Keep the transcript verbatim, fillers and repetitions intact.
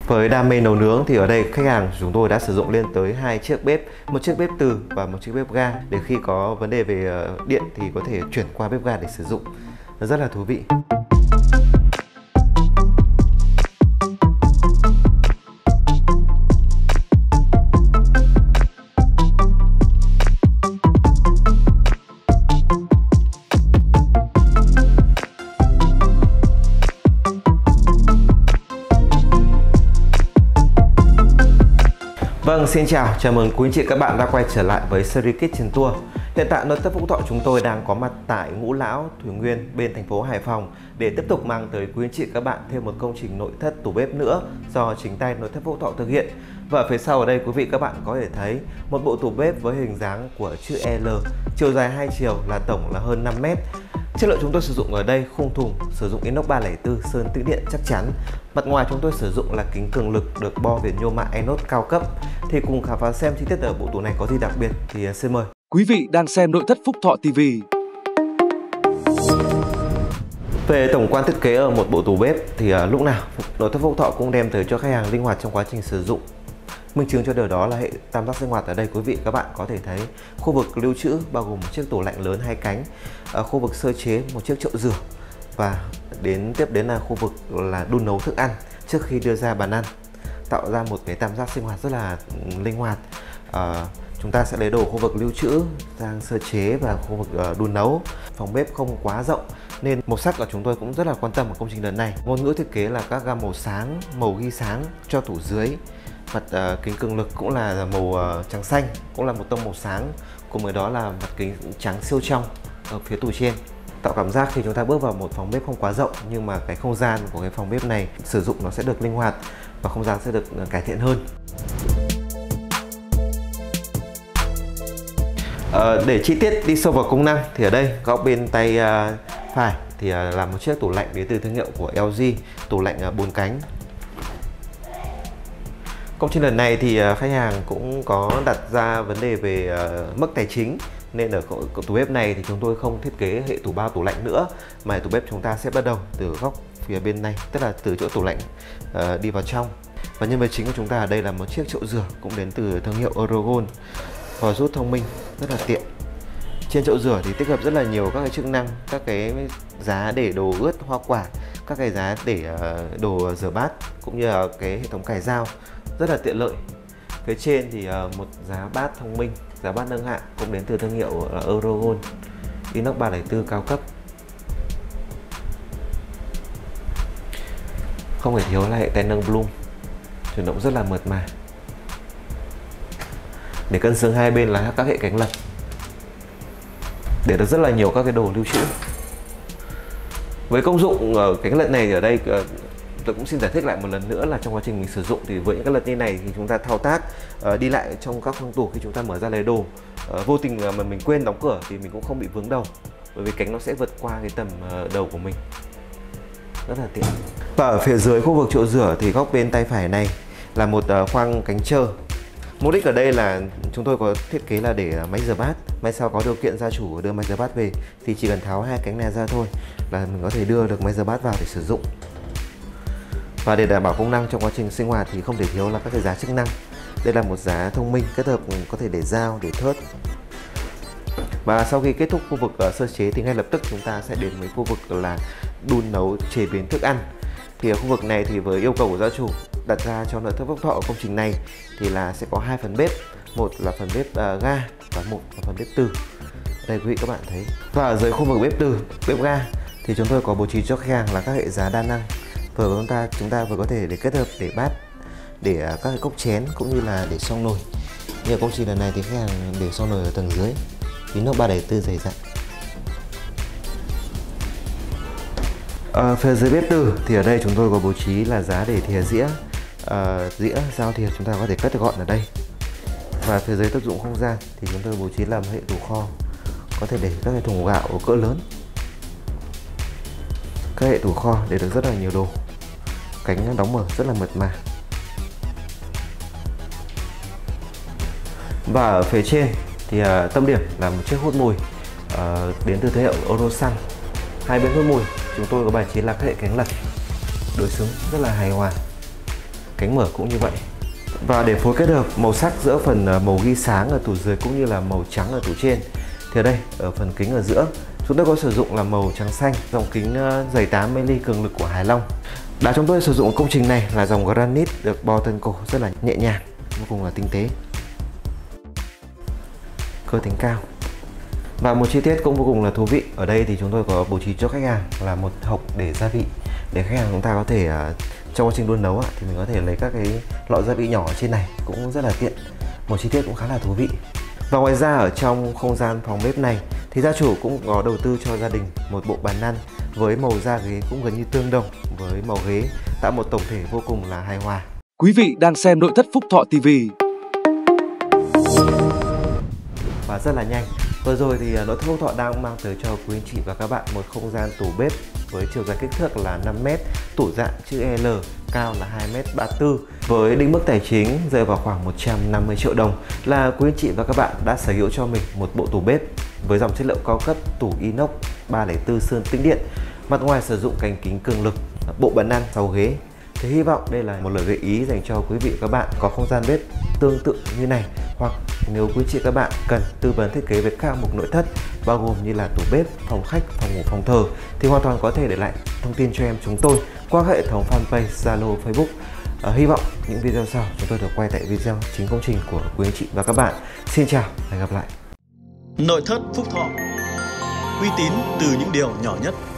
Với đam mê nấu nướng thì ở đây khách hàng của chúng tôi đã sử dụng lên tới hai chiếc bếp, một chiếc bếp từ và một chiếc bếp ga, để khi có vấn đề về điện thì có thể chuyển qua bếp ga để sử dụng. Nó rất là thú vị. Vâng, xin chào, chào mừng quý anh chị các bạn đã quay trở lại với series Kitchen Tour. Hiện tại nội thất Phúc Thọ chúng tôi đang có mặt tại Ngũ Lão, Thủy Nguyên bên thành phố Hải Phòng để tiếp tục mang tới quý anh chị các bạn thêm một công trình nội thất tủ bếp nữa do chính tay nội thất Phúc Thọ thực hiện. Và phía sau ở đây quý vị các bạn có thể thấy một bộ tủ bếp với hình dáng của chữ L, chiều dài hai chiều là tổng là hơn năm mét. Chất liệu chúng tôi sử dụng ở đây khung thùng sử dụng inox ba không bốn sơn tĩnh điện chắc chắn. Mặt ngoài chúng tôi sử dụng là kính cường lực được bo viền nhôm mạ inox cao cấp. Thì cùng khám phá xem chi tiết ở bộ tủ này có gì đặc biệt thì xin mời. Quý vị đang xem nội thất Phúc Thọ ti vi. Về tổng quan thiết kế ở một bộ tủ bếp thì uh, lúc nào nội thất Phúc Thọ cũng đem tới cho khách hàng linh hoạt trong quá trình sử dụng. Minh chứng cho điều đó là hệ tam giác sinh hoạt ở đây quý vị các bạn có thể thấy khu vực lưu trữ bao gồm một chiếc tủ lạnh lớn hai cánh, ở khu vực sơ chế một chiếc chậu rửa và đến tiếp đến là khu vực là đun nấu thức ăn trước khi đưa ra bàn ăn, tạo ra một cái tam giác sinh hoạt rất là linh hoạt. À, chúng ta sẽ lấy đồ khu vực lưu trữ sang sơ chế và khu vực uh, đun nấu. Phòng bếp không quá rộng nên màu sắc của chúng tôi cũng rất là quan tâm ở công trình lần này. Ngôn ngữ thiết kế là các gam màu sáng, màu ghi sáng cho tủ dưới. Mặt uh, kính cường lực cũng là màu uh, trắng xanh, cũng là một tông màu sáng. Cùng với đó là mặt kính trắng siêu trong ở phía tủ trên, tạo cảm giác khi chúng ta bước vào một phòng bếp không quá rộng nhưng mà cái không gian của cái phòng bếp này sử dụng nó sẽ được linh hoạt và không gian sẽ được cải thiện hơn. À, để chi tiết đi sâu vào công năng thì ở đây góc bên tay uh, phải thì uh, là một chiếc tủ lạnh đến từ thương hiệu của L G, tủ lạnh uh, bốn cánh. Công trình lần này thì uh, khách hàng cũng có đặt ra vấn đề về uh, mức tài chính nên ở tủ bếp này thì chúng tôi không thiết kế hệ tủ bao tủ lạnh nữa, mà tủ bếp chúng ta sẽ bắt đầu từ góc phía bên này, tức là từ chỗ tủ lạnh uh, đi vào trong. Và nhân vật chính của chúng ta ở đây là một chiếc chậu rửa cũng đến từ thương hiệu Eurogold, vòi rút thông minh rất là tiện. Trên chậu rửa thì tích hợp rất là nhiều các cái chức năng, các cái giá để đồ ướt hoa quả, các cái giá để uh, đồ rửa bát cũng như là cái hệ thống cài dao rất là tiện lợi. Phía trên thì uh, một giá bát thông minh, giá bát nâng hạ cũng đến từ thương hiệu uh, Eurogold, inox ba không bốn cao cấp. Không thể thiếu là hệ tay nâng Bloom, chuyển động rất là mượt mà. Để cân xứng hai bên là các hệ cánh lật, để được rất là nhiều các cái đồ lưu trữ. Với công dụng ở cánh lật này thì ở đây tôi cũng xin giải thích lại một lần nữa là trong quá trình mình sử dụng thì với những cái lật như này thì chúng ta thao tác uh, đi lại trong các khoang tủ khi chúng ta mở ra lấy đồ, uh, vô tình mà mình quên đóng cửa thì mình cũng không bị vướng đầu, bởi vì cánh nó sẽ vượt qua cái tầm uh, đầu của mình, rất là tiện. Và ở phía dưới khu vực chậu rửa thì góc bên tay phải này là một uh, khoang cánh trơ. Mục đích ở đây là chúng tôi có thiết kế là để máy rửa bát, may sau có điều kiện gia chủ đưa máy rửa bát về thì chỉ cần tháo hai cánh này ra thôi là mình có thể đưa được máy rửa bát vào để sử dụng. Và để đảm bảo công năng trong quá trình sinh hoạt thì không thể thiếu là các cái giá chức năng. Đây là một giá thông minh kết hợp có thể để dao, để thớt. Và sau khi kết thúc khu vực uh, sơ chế thì ngay lập tức chúng ta sẽ đến với khu vực là đun nấu chế biến thức ăn. Thì ở khu vực này thì với yêu cầu của gia chủ đặt ra cho nội thất Phúc Thọ ở công trình này thì là sẽ có hai phần bếp, một là phần bếp uh, ga và một là phần bếp từ. Đây quý vị các bạn thấy. Và ở dưới khu vực bếp từ, bếp ga thì chúng tôi có bố trí cho khách hàng là các hệ giá đa năng. Vừa chúng ta chúng ta vừa có thể để kết hợp để bát, để uh, các cái cốc chén cũng như là để xoong nồi. Như ở công trình lần này thì khách hàng để xoong nồi ở tầng dưới, inox ba không bốn dày dặn. À, phía dưới bếp từ thì ở đây chúng tôi có bố trí là giá để thìa dĩa, à, dĩa dao thìa chúng ta có thể cất gọn ở đây. Và phía dưới tác dụng không gian thì chúng tôi bố trí làm hệ tủ kho, có thể để các cái thùng gạo cỡ lớn, các hệ tủ kho để được rất là nhiều đồ, cánh đóng mở rất là mượt mà. Và ở phía trên thì uh, tâm điểm là một chiếc hút mùi uh, đến từ thương hiệu Orosan. Hai bên hút mùi chúng tôi có bài trí là các hệ cánh lật đối xứng rất là hài hòa. cánh mở cũng như vậy. Và để phối kết hợp màu sắc giữa phần màu ghi sáng ở tủ dưới cũng như là màu trắng ở tủ trên, thì ở đây ở phần kính ở giữa chúng tôi có sử dụng là màu trắng xanh, dòng kính dày tám mi li cường lực của Hải Long. Đá chúng tôi sử dụng công trình này là dòng granite được bo thân cổ rất là nhẹ nhàng, vô cùng là tinh tế, cơ tính cao. Và một chi tiết cũng vô cùng là thú vị, ở đây thì chúng tôi có bố trí cho khách hàng là một hộc để gia vị, để khách hàng chúng ta có thể trong quá trình đun nấu thì mình có thể lấy các cái lọ gia vị nhỏ ở trên này, cũng rất là tiện. Một chi tiết cũng khá là thú vị. Và ngoài ra ở trong không gian phòng bếp này thì gia chủ cũng có đầu tư cho gia đình một bộ bàn ăn với màu da ghế cũng gần như tương đồng với màu ghế, tạo một tổng thể vô cùng là hài hòa. Quý vị đang xem Nội thất Phúc Thọ ti vi. Và rất là nhanh, vừa rồi thì Nội thất Phúc Thọ đang mang tới cho quý anh chị và các bạn một không gian tủ bếp với chiều dài kích thước là năm mét, tủ dạng chữ L, cao là hai mét ba mươi tư. Với định mức tài chính rơi vào khoảng một trăm năm mươi triệu đồng là quý anh chị và các bạn đã sở hữu cho mình một bộ tủ bếp với dòng chất liệu cao cấp, tủ inox ba không bốn sơn tĩnh điện, mặt ngoài sử dụng cánh kính cường lực, bộ bàn ăn sáu ghế. Thì hy vọng đây là một lời gợi ý dành cho quý vị và các bạn có không gian bếp tương tự như này, hoặc nếu quý chị các bạn cần tư vấn thiết kế với các hạng mục nội thất bao gồm như là tủ bếp, phòng khách, phòng ngủ, phòng thờ thì hoàn toàn có thể để lại thông tin cho em chúng tôi qua hệ thống fanpage Zalo, Facebook. À, hy vọng những video sau chúng tôi được quay tại video chính công trình của quý anh chị và các bạn. Xin chào và hẹn gặp lại. Nội thất Phúc Thọ, uy tín từ những điều nhỏ nhất.